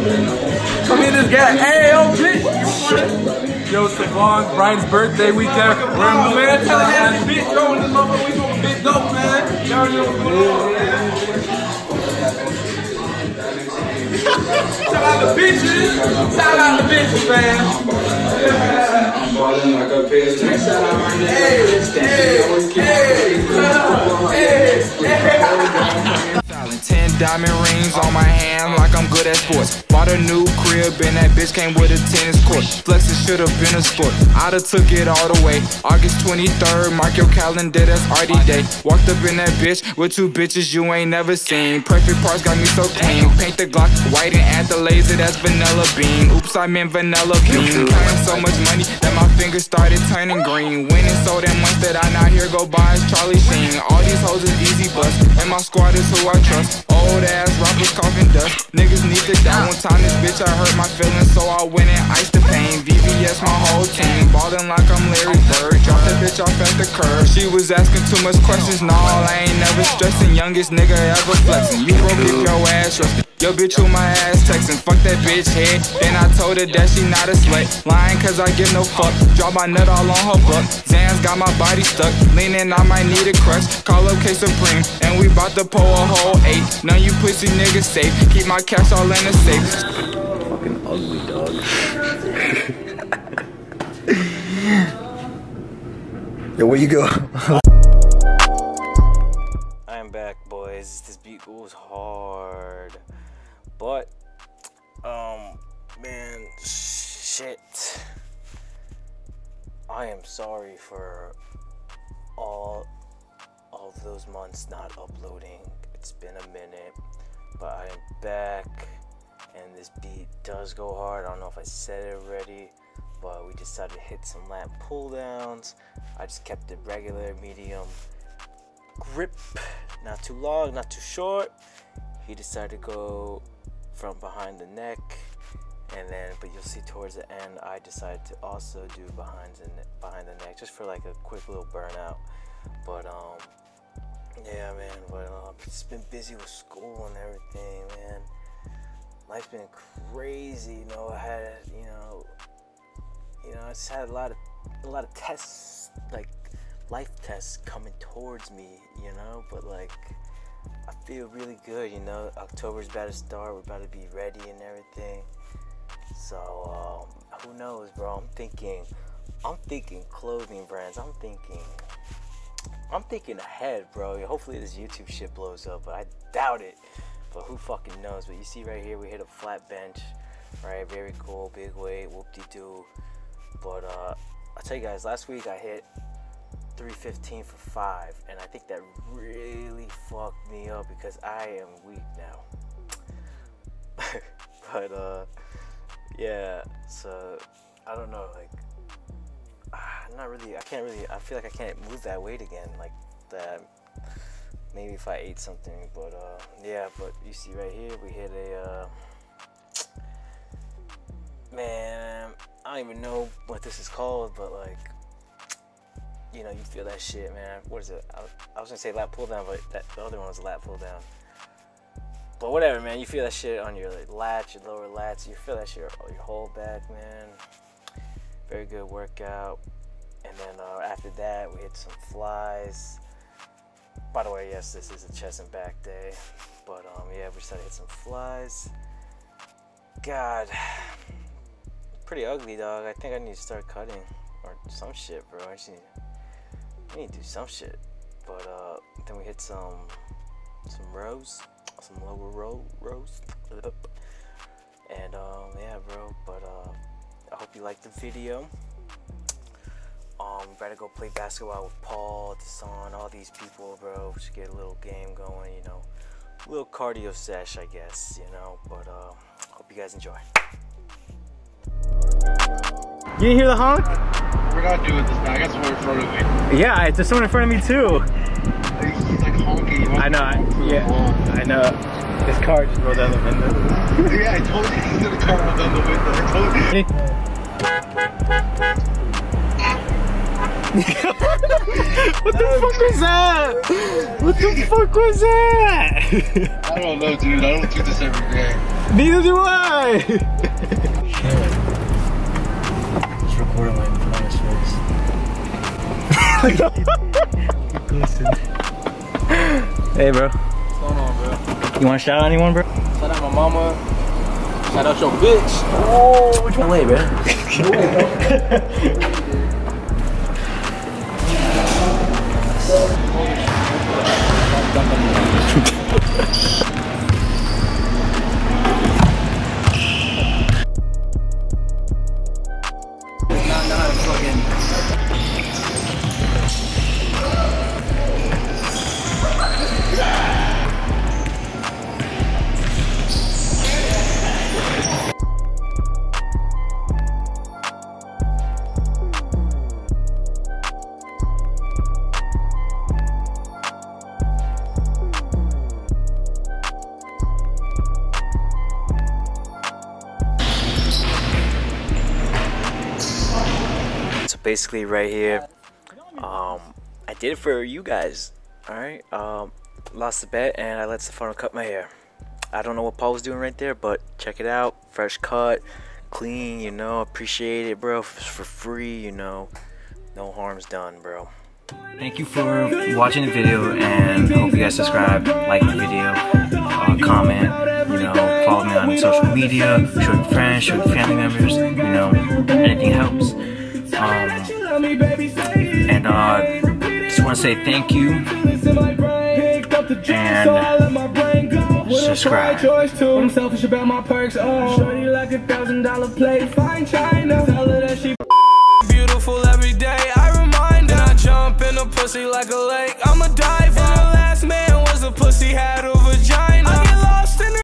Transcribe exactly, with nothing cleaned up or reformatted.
Come in this guy. Hey, yo, bitch. Yo, Savon, Brian's birthday weekend. Remember, man, tell that bitch, yo, this motherfucker, we smoking big dope, man. Y'all know what's going on, man. Shout out to bitches. Shout out to bitches, man. I'm balling like a bitch. Hey, hey, hey, hey, hey. Ten diamond rings on my hand like I'm good at sports. Bought a new crib and that bitch came with a tennis court. Flexing should've been a sport, I'da took it all the way. August twenty-third, mark your calendar, that's Artie Day. Walked up in that bitch with two bitches you ain't never seen. Perfect parts got me so clean. Paint the Glock white and add the laser, that's vanilla bean. Oops, I meant vanilla bean. Counting so much money that my fingers started turning green. Winning so damn much that I now here go buy is Charlie Sheen. All these hoes is easy bust, and my squad is who I trust. Old ass rappers coughing dust, niggas need to die. One time this bitch I hurt my feelings, so I went and iced the pain. V V S my whole team, ballin' like I'm Larry Bird. Dropped that bitch off at the curb. She was asking too much questions, nah, I ain't never stressing. Youngest nigga ever flexing. You broke if your ass rusted. Yo bitch who my ass texting, fuck that bitch head. Then I told her that she not a slut. Lying cause I give no fuck. Drop my nut all on her butt. Zan's got my body stuck. Leaning, I might need a crush. Call up K Supreme, and we bout to pull a whole eight. None you pussy niggas safe. Keep my cash all in the safe. Fucking ugly, dog. Yo, where you go? I am back, boys. This beat goes hard. But, um, man, shit. I am sorry for all of those months not uploading. It's been a minute, but I am back, and this beat does go hard. I don't know if I said it already, but we decided to hit some lat pull downs. I just kept it regular, medium grip, not too long, not too short. He decided to go from behind the neck, and then, but you'll see towards the end, I decided to also do behind the behind the neck, just for like a quick little burnout. But um, yeah, man. But um, it's been busy with school and everything, man. Life's been crazy, you know. I had, you know, you know, I just had a lot of a lot of tests, like life tests coming towards me, you know. But like, I feel really good, you know. October's about to start. We're about to be ready and everything. So um, who knows, bro? I'm thinking, I'm thinking clothing brands. I'm thinking, I'm thinking ahead, bro. Hopefully this YouTube shit blows up, but I doubt it. But who fucking knows? But you see right here, we hit a flat bench, right? Very cool, big weight, whoop-de-doo. But uh, I'll tell you guys, last week I hit three fifteen for five, and I think that really fucked me up because I am weak now. But uh, yeah, so I don't know, like, I'm not really, I can't really, I feel like I can't move that weight again, like that. Maybe if I ate something, but uh, yeah, but you see right here, we hit a, uh, man, I don't even know what this is called, but like, you know, you feel that shit, man. What is it? I, I was gonna say lat pull down, but that, the other one was a lat pull down. But whatever, man, you feel that shit on your like, lats, your lower lats, you feel that shit on your whole back, man. Very good workout. And then uh, after that, we hit some flies. By the way, yes, this is a chest and back day. But um, yeah, we decided to hit some flies. God, pretty ugly, dog. I think I need to start cutting or some shit, bro. I just need, I need to do some shit. But uh, then we hit some some rows, some lower row rows. And um, yeah, bro. But uh, I hope you liked the video. Um, better go play basketball with Paul, Deshaun, all these people, bro. Just get a little game going, you know. A little cardio sesh, I guess, you know. But uh, hope you guys enjoy. You didn't hear the honk? We're not doing this now. I got someone in front of me. Yeah, there's someone in front of me too. He's like honking. I know. I, yeah, I know. His car just rolled down the window. Yeah, I told you he's gonna car roll down the window. I told you. What the fuck was that? What the fuck was that? I don't know, dude. I don't do this every day. Neither do I! Just recording my mom's face. Hey, bro. What's going on, bro? You want to shout out anyone, bro? Shout out my mama. Shout out your bitch. Oh, which one? Wait, bro. Basically right here, um I did it for you guys. All right, um lost the bet and I let Stefano cut my hair. I don't know what Paul was doing right there, but check it out. Fresh cut, clean, you know. Appreciate it, bro. For free, you know. No harm's done, bro. Thank you for watching the video, and hope you guys subscribe, like the video, uh, comment, you know, follow me on social media, show your friends, show your family members, you know, anything helps. Um, and uh, just want to say thank you, and subscribe. I'm selfish about my perks. Oh, shorty like a thousand dollar plate. Fine China. Tell her that she beautiful every day. I remind her. I jump in a pussy like a lake. I'm a diver.